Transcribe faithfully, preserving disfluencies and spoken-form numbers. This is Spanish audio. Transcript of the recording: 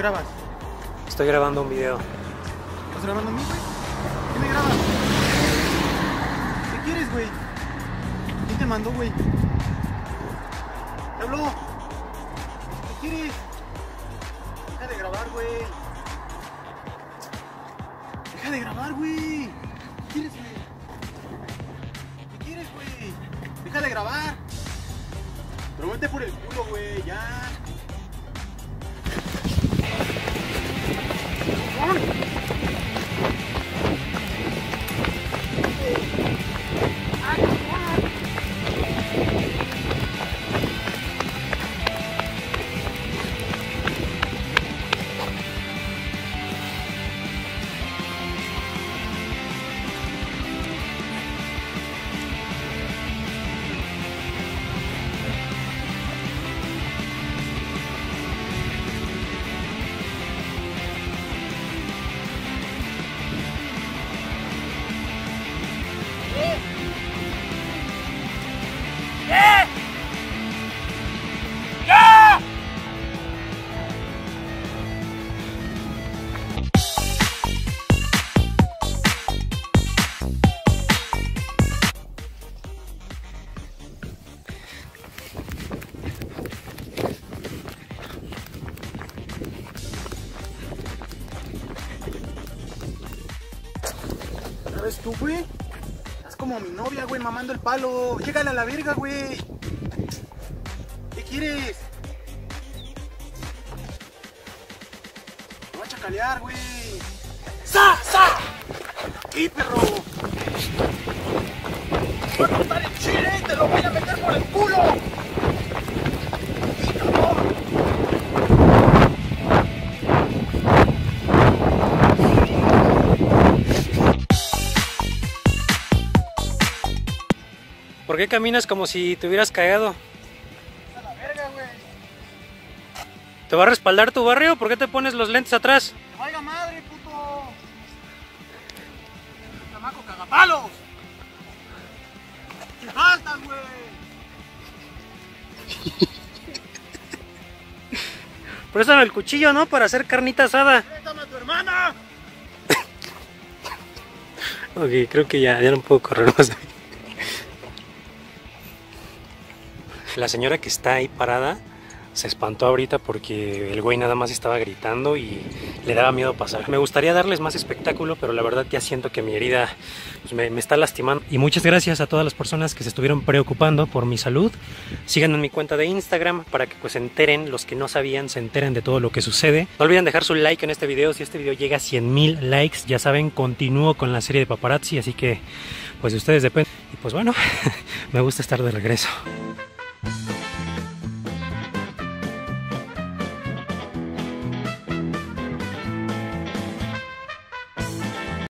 grabas? Estoy grabando un video. ¿Estás grabando a mí, güey? ¿Qué me grabas? ¿Qué quieres, güey? ¿Quién te mandó, güey? ¿Te habló? ¿Qué quieres? Deja de grabar, güey. Deja de grabar, güey. ¿Qué quieres, güey? ¿Qué quieres, güey? Deja de grabar. Pero vete por el culo, güey, ya. ¿Sabes tú, güey? Estás como mi novia, güey, mamando el palo. Llégale a la verga, güey. ¿Qué quieres? Te voy a chacalear, güey. ¡Sa! ¡Sa! ¡Aquí, perro! ¡Voy a cortar el chile y te lo voy a meter por el culo! ¡Aquí, cabrón! ¿Por qué caminas como si te hubieras cagado? ¡A la verga, güey! ¿Te va a respaldar tu barrio? ¿Por qué te pones los lentes atrás? ¡Que valga madre, puto! ¡Chamaco cagapalos! ¡Qué faltas, güey! Préstame el cuchillo, ¿no? Para hacer carnita asada. ¡Préstame a tu hermana! Ok, creo que ya, ya no puedo correr más. La señora que está ahí parada se espantó ahorita porque el güey nada más estaba gritando y le daba miedo pasar. Me gustaría darles más espectáculo, pero la verdad ya siento que mi herida pues, me, me está lastimando. Y muchas gracias a todas las personas que se estuvieron preocupando por mi salud. Síganme en mi cuenta de Instagram para que pues se enteren, los que no sabían, se enteren de todo lo que sucede. No olviden dejar su like en este video. Si este video llega a cien mil likes, ya saben, continúo con la serie de paparazzi, así que pues de ustedes depende. Y pues bueno, me gusta estar de regreso.